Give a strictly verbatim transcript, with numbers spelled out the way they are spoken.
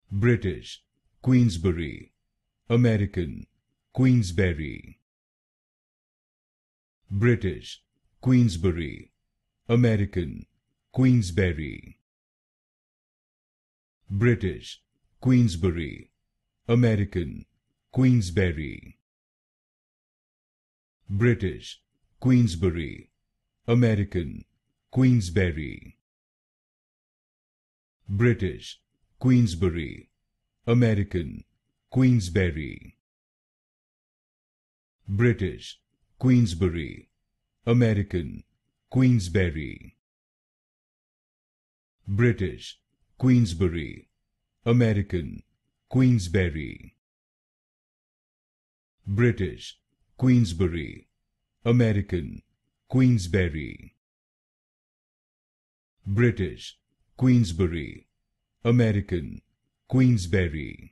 British, Queensberry, American, Queensberry. British, Queensberry, American, Queensberry. British, Queensberry, American, Queensberry. British, Queensberry, American, Queensberry. British, Queensberry, American, Queensberry. British, Queensberry, American, Queensberry. British, Queensberry, American, Queensberry. British, Queensberry, American, Queensberry. British, Queensberry, American, Queensberry.